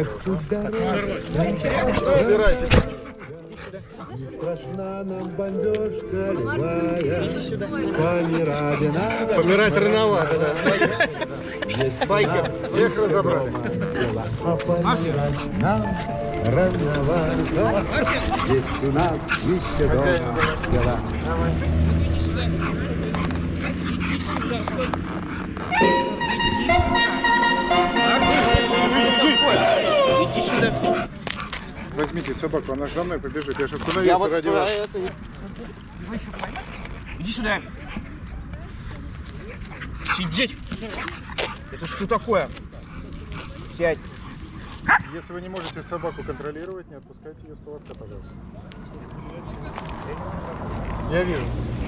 Разбирайся. Страшна нам бомбежка любая, Помирать рановато, да. Байкер. Всех разобрали. Нам рановато, есть у нас еще дома дела. Иди сюда. Возьмите собаку, она же за мной побежит. Я же остановился ради вас. Иди сюда. Сидеть. Это что такое? Сядь. Если вы не можете собаку контролировать, не отпускайте ее с поводка, пожалуйста. Я вижу.